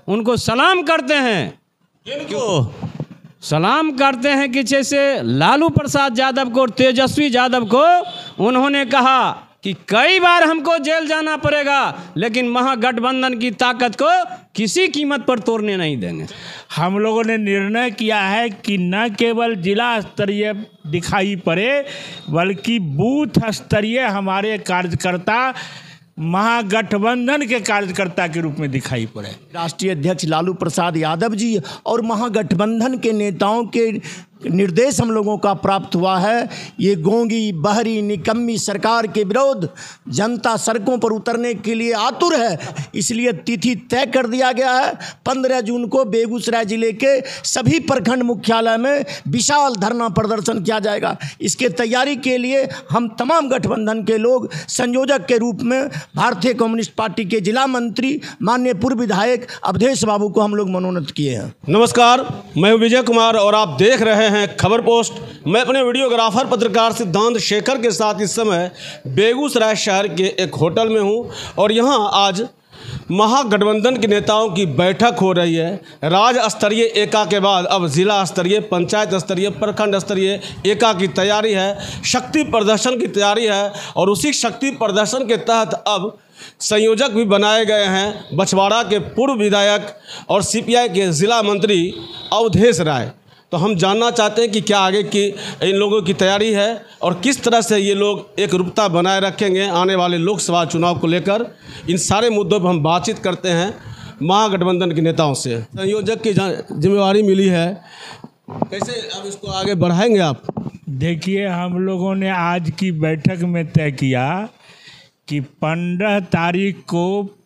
उनको सलाम करते हैं। किनको सलाम करते हैं कि जैसे लालू प्रसाद यादव को, तेजस्वी यादव को उन्होंने कहा कि कई बार हमको जेल जाना पड़ेगा, लेकिन महागठबंधन की ताकत को किसी कीमत पर तोड़ने नहीं देंगे। हम लोगों ने निर्णय किया है कि न केवल जिला स्तरीय दिखाई पड़े, बल्कि बूथ स्तरीय हमारे कार्यकर्ता महागठबंधन के कार्यकर्ता के रूप में दिखाई पड़े। राष्ट्रीय अध्यक्ष लालू प्रसाद यादव जी और महागठबंधन के नेताओं के निर्देश हम लोगों का प्राप्त हुआ है। ये गोंगी बहरी निकम्मी सरकार के विरोध जनता सड़कों पर उतरने के लिए आतुर है, इसलिए तिथि तय कर दिया गया है। 15 जून को बेगूसराय जिले के सभी प्रखंड मुख्यालय में विशाल धरना प्रदर्शन किया जाएगा। इसके तैयारी के लिए हम तमाम गठबंधन के लोग संयोजक के रूप में भारतीय कम्युनिस्ट पार्टी के जिला मंत्री माननीय पूर्व विधायक अवधेश बाबू को हम लोग मनोनीत किए हैं। नमस्कार, मैं विजय कुमार और आप देख रहे हैं खबर पोस्ट। मैं अपने वीडियोग्राफर पत्रकार सिद्धांत शेखर के साथ इस समय बेगूसराय शहर के एक होटल में हूं और यहां आज महागठबंधन के नेताओं की बैठक हो रही है। राज्य स्तरीय एका के बाद अब जिला स्तरीय, पंचायत स्तरीय, प्रखंड स्तरीय एका की तैयारी है, शक्ति प्रदर्शन की तैयारी है और उसी शक्ति प्रदर्शन के तहत अब संयोजक भी बनाए गए हैं बछवाड़ा के पूर्व विधायक और सीपीआई के जिला मंत्री अवधेश राय। तो हम जानना चाहते हैं कि क्या आगे की इन लोगों की तैयारी है और किस तरह से ये लोग एक रूपता बनाए रखेंगे आने वाले लोकसभा चुनाव को लेकर। इन सारे मुद्दों पर हम बातचीत करते हैं महागठबंधन के नेताओं से। संयोजक की जिम्मेवारी मिली है, कैसे अब इसको आगे बढ़ाएंगे आप? देखिए, हम लोगों ने आज की बैठक में तय किया कि 15 तारीख को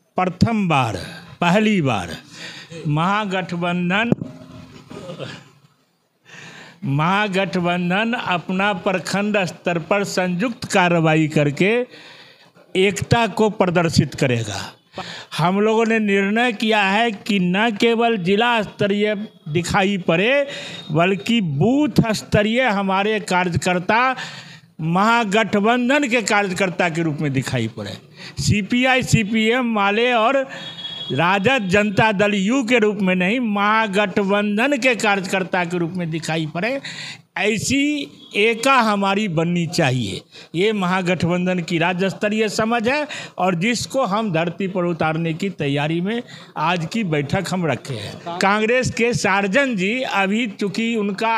पहली बार महागठबंधन अपना प्रखंड स्तर पर संयुक्त कार्रवाई करके एकता को प्रदर्शित करेगा। हम लोगों ने निर्णय किया है कि न केवल जिला स्तरीय दिखाई पड़े, बल्कि बूथ स्तरीय हमारे कार्यकर्ता महागठबंधन के कार्यकर्ता के रूप में दिखाई पड़े। सीपीआई, सीपीएम माले और राजद जनता दल यू के रूप में नहीं, महागठबंधन के कार्यकर्ता के रूप में दिखाई पड़े। ऐसी एका हमारी बननी चाहिए। ये महागठबंधन की राज्य स्तरीय समझ है और जिसको हम धरती पर उतारने की तैयारी में आज की बैठक हम रखे हैं। कांग्रेस के सार्जन जी अभी चूँकि उनका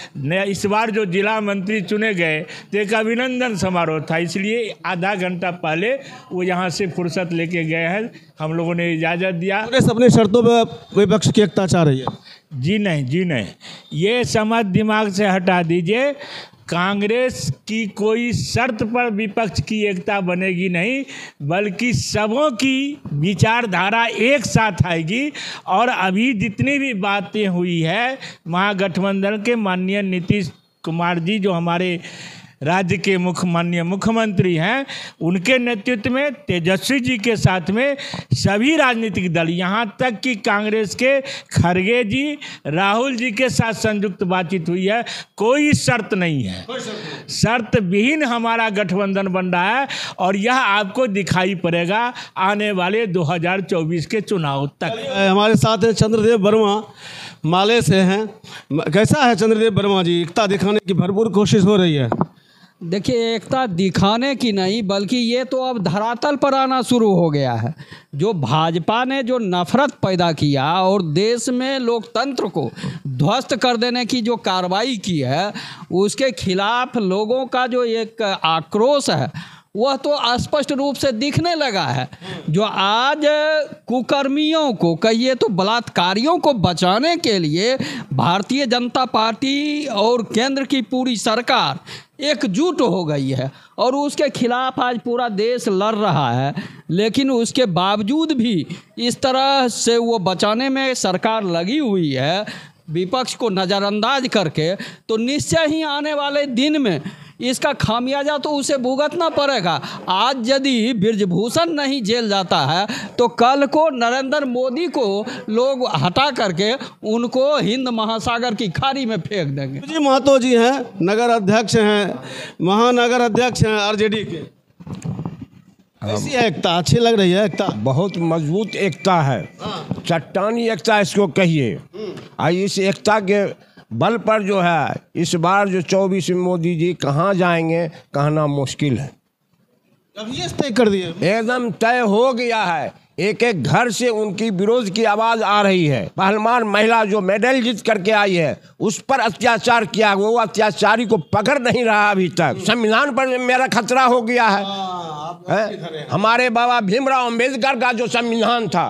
इस बार जो जिला मंत्री चुने गए तो एक अभिनंदन समारोह था, इसलिए आधा घंटा पहले वो यहाँ से फुर्सत लेके गए हैं। हम लोगों ने इजाज़त दिया। अपने शर्तों पर विपक्ष की एकता चाह रही है? जी नहीं, ये समझ दिमाग से हटा दीजिए। कांग्रेस की कोई शर्त पर विपक्ष की एकता बनेगी नहीं, बल्कि सबों की विचारधारा एक साथ आएगी। और अभी जितनी भी बातें हुई है, महागठबंधन के माननीय नीतीश कुमार जी जो हमारे राज्य के माननीय मुख्यमंत्री हैं, उनके नेतृत्व में, तेजस्वी जी के साथ में सभी राजनीतिक दल, यहाँ तक कि कांग्रेस के खड़गे जी, राहुल जी के साथ संयुक्त बातचीत हुई है। कोई शर्त नहीं है, शर्त विहीन हमारा गठबंधन बन रहा है और यह आपको दिखाई पड़ेगा आने वाले 2024 के चुनाव तक। हमारे साथ चंद्रदेव वर्मा माले से हैं। कैसा है चंद्रदेव वर्मा जी, एकता दिखाने की भरपूर कोशिश हो रही है? देखिए, एकता दिखाने की नहीं, बल्कि ये तो अब धरातल पर आना शुरू हो गया है। जो भाजपा ने जो नफरत पैदा किया और देश में लोकतंत्र को ध्वस्त कर देने की जो कार्रवाई की है, उसके खिलाफ लोगों का जो एक आक्रोश है वह तो स्पष्ट रूप से दिखने लगा है। जो आज कुकर्मियों को, कहिए तो बलात्कारियों को बचाने के लिए भारतीय जनता पार्टी और केंद्र की पूरी सरकार एकजुट हो गई है और उसके खिलाफ आज पूरा देश लड़ रहा है, लेकिन उसके बावजूद भी इस तरह से वो बचाने में सरकार लगी हुई है विपक्ष को नज़रअंदाज करके, तो निश्चय ही आने वाले दिन में इसका खामियाजा तो उसे भुगतना पड़ेगा। आज यदि बृजभूषण नहीं जेल जाता है तो कल को नरेंद्र मोदी को लोग हटा करके उनको हिंद महासागर की खाड़ी में फेंक देंगे। जी महतो जी हैं, नगर अध्यक्ष हैं, महानगर अध्यक्ष हैं आरजेडी के। ऐसी एकता अच्छी लग रही है एकता। बहुत मजबूत एकता है, चट्टानी एकता इसको कहिए। और इस एकता के बल पर जो है इस बार जो 24 में मोदी जी कहाँ जाएंगे कहना मुश्किल है। अभी ये तय कर दिए, एकदम तय हो गया है। एक एक घर से उनकी विरोध की आवाज आ रही है। पहलवान महिला जो मेडल जीत करके आई है उस पर अत्याचार किया, वो अत्याचारी को पकड़ नहीं रहा अभी तक। संविधान पर मेरा खतरा हो गया है। हमारे बाबा भीमराव अम्बेडकर का जो संविधान था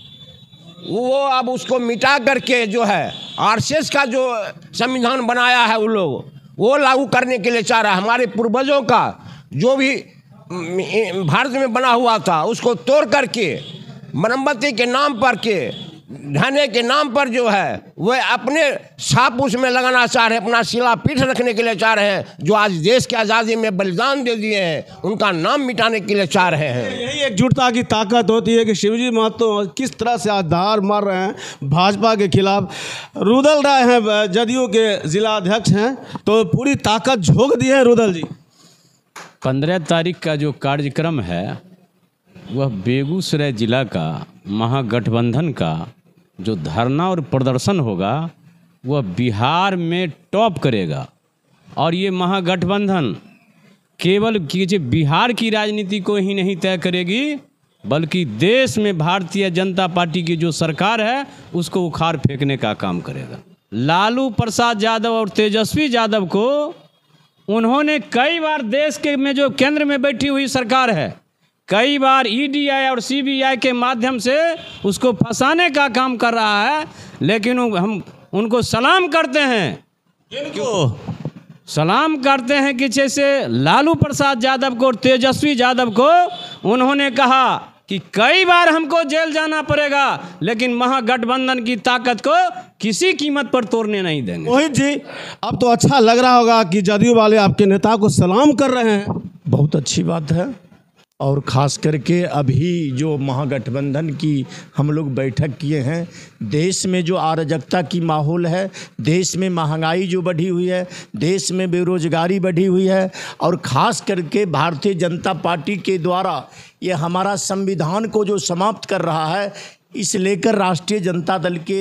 वो अब उसको मिटा करके जो है आरएसएस का जो संविधान बनाया है वो लोग वो लागू करने के लिए चाह रहा है। हमारे पूर्वजों का जो भी भारत में बना हुआ था उसको तोड़ करके मोमबत्ती के नाम पर के ढाने के नाम पर जो है वह अपने छाप उसमें लगाना चाह रहे हैं, अपना शिलापीठ रखने के लिए चाह रहे हैं। जो आज देश की आज़ादी में बलिदान दे दिए हैं उनका नाम मिटाने के लिए चाह रहे हैं। यही एकजुटता की ताकत होती है कि शिवजी महतो किस तरह से आज धार मार रहे हैं भाजपा के खिलाफ। रुदल राय हैं जदयू के जिला अध्यक्ष हैं, तो पूरी ताकत झोंक दी है रुदल जी। 15 तारीख का जो कार्यक्रम है वह बेगूसराय जिला का महागठबंधन का जो धरना और प्रदर्शन होगा वह बिहार में टॉप करेगा। और ये महागठबंधन केवल बिहार की राजनीति को ही नहीं तय करेगी बल्कि देश में भारतीय जनता पार्टी की जो सरकार है उसको उखाड़ फेंकने का काम करेगा। लालू प्रसाद यादव और तेजस्वी यादव को उन्होंने कई बार देश के में जो केंद्र में बैठी हुई सरकार है कई बार ईडीआई और सीबीआई के माध्यम से उसको फंसाने का काम कर रहा है, लेकिन हम उनको सलाम करते हैं। इनको सलाम करते हैं कि जैसे लालू प्रसाद यादव को और तेजस्वी यादव को उन्होंने कहा कि कई बार हमको जेल जाना पड़ेगा लेकिन महागठबंधन की ताकत को किसी कीमत पर तोड़ने नहीं देंगे। मोहित जी, अब तो अच्छा लग रहा होगा कि जदयू वाले आपके नेता को सलाम कर रहे हैं। बहुत अच्छी बात है। और ख़ास करके अभी जो महागठबंधन की हम लोग बैठक किए हैं, देश में जो अराजकता की माहौल है, देश में महंगाई जो बढ़ी हुई है, देश में बेरोजगारी बढ़ी हुई है और ख़ास करके भारतीय जनता पार्टी के द्वारा ये हमारा संविधान को जो समाप्त कर रहा है, इस लेकर राष्ट्रीय जनता दल के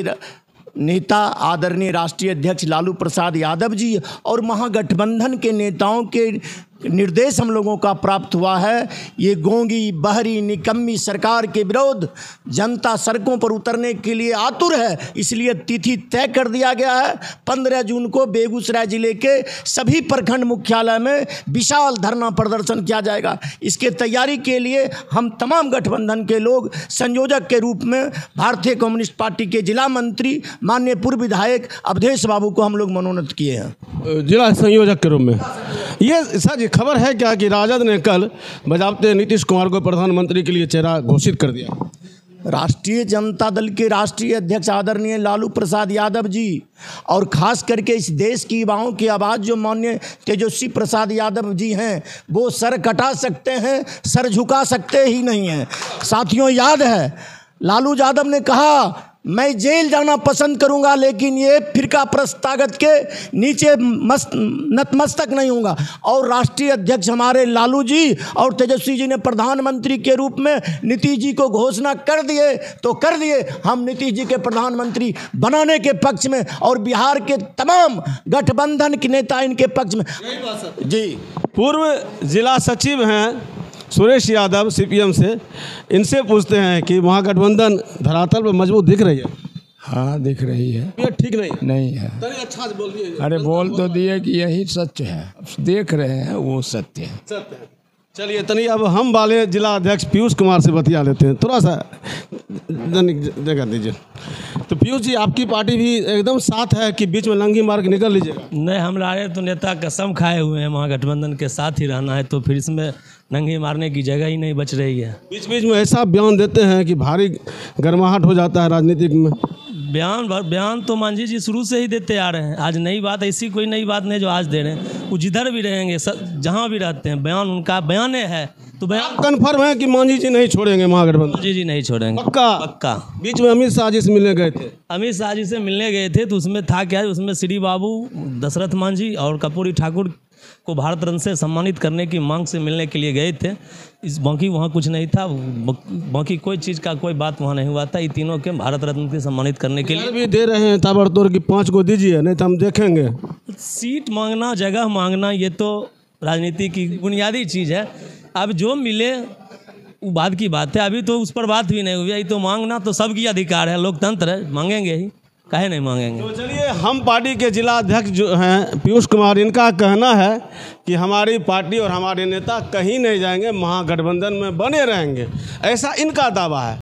नेता आदरणीय राष्ट्रीय अध्यक्ष लालू प्रसाद यादव जी और महागठबंधन के नेताओं के निर्देश हम लोगों का प्राप्त हुआ है। ये गोंगी बहरी निकम्मी सरकार के विरोध जनता सड़कों पर उतरने के लिए आतुर है, इसलिए तिथि तय कर दिया गया है। 15 जून को बेगूसराय जिले के सभी प्रखंड मुख्यालय में विशाल धरना प्रदर्शन किया जाएगा। इसके तैयारी के लिए हम तमाम गठबंधन के लोग संयोजक के रूप में भारतीय कम्युनिस्ट पार्टी के जिला मंत्री माननीय पूर्व विधायक अवधेश बाबू को हम लोग मनोनीत किए हैं जिला संयोजक के रूप में। ये सर जी खबर है क्या कि राजद ने कल बजाबते नीतीश कुमार को प्रधानमंत्री के लिए चेहरा घोषित कर दिया? राष्ट्रीय जनता दल के राष्ट्रीय अध्यक्ष आदरणीय लालू प्रसाद यादव जी और ख़ास करके इस देश की युवाओं की आवाज़ जो माननीय तेजस्वी प्रसाद यादव जी हैं वो सर कटा सकते हैं, सर झुका सकते ही नहीं हैं। साथियों, याद है लालू यादव ने कहा मैं जेल जाना पसंद करूंगा लेकिन ये फिरका प्रस्तागत के नीचे नतमस्तक नहीं होगा। और राष्ट्रीय अध्यक्ष हमारे लालू जी और तेजस्वी जी ने प्रधानमंत्री के रूप में नीतीश जी को घोषणा कर दिए तो कर दिए। हम नीतीश जी के प्रधानमंत्री बनाने के पक्ष में और बिहार के तमाम गठबंधन के नेता इनके पक्ष में जी। पूर्व जिला सचिव हैं सुरेश यादव सीपीएम से, इनसे पूछते हैं कि महागठबंधन धरातल पर मजबूत दिख रही है? हाँ दिख रही है। ये ठीक नहीं है। अच्छा से बोल दिए। अरे बोल तो दिए कि यही सच है, देख रहे हैं वो सत्य है। सत्य है। चलिए तनी अब हम वाले जिला अध्यक्ष पीयूष कुमार से बतिया लेते हैं, थोड़ा सा जगह दीजिए। तो पीयूष जी, आपकी पार्टी भी एकदम साथ है कि बीच में लंगी मार के निकल लीजिएगा? नहीं, हमारे तो नेता कसम खाए हुए हैं महागठबंधन के साथ ही रहना है, तो फिर इसमें नंगी मारने की जगह ही नहीं बच रही है। बीच बीच में ऐसा बयान देते हैं कि भारी गर्माहट हो जाता है राजनीतिक में। बयान तो मांझी जी शुरू से ही देते आ रहे हैं, आज नई बात, ऐसी कोई नई बात नहीं जो आज दे रहे हैं। वो जिधर भी रहेंगे जहाँ भी रहते हैं बयान उनका बयान है। तो बयान कन्फर्म है कि मांझी जी नहीं छोड़ेंगे महागठबंधन? जी नहीं छोड़ेंगे, पक्का? पक्का। बीच में अमित शाह जी से मिलने गए थे? अमित शाह जी से मिलने गए थे तो उसमें था क्या, उसमें श्री बाबू दशरथ मांझी और कर्पूरी ठाकुर को भारत रत्न से सम्मानित करने की मांग से मिलने के लिए गए थे। इस बाकी वहाँ कुछ नहीं था, बाकी कोई चीज़ का कोई बात वहाँ नहीं हुआ था। ये तीनों के भारत रत्न से सम्मानित करने के लिए भी दे रहे हैं ताबड़तोड़ की 5 को दीजिए, नहीं तो हम देखेंगे। सीट मांगना, जगह मांगना, ये तो राजनीति की बुनियादी चीज़ है। अब जो मिले वो बाद की बात है, अभी तो उस पर बात भी नहीं हुई। ये तो मांगना तो सबकी अधिकार है, लोकतंत्र है, मांगेंगे ही, काहे नहीं मांगेंगे। तो चलिए, हम पार्टी के जिला अध्यक्ष जो हैं पीयूष कुमार, इनका कहना है कि हमारी पार्टी और हमारे नेता कहीं नहीं जाएंगे, महागठबंधन में बने रहेंगे, ऐसा इनका दावा है।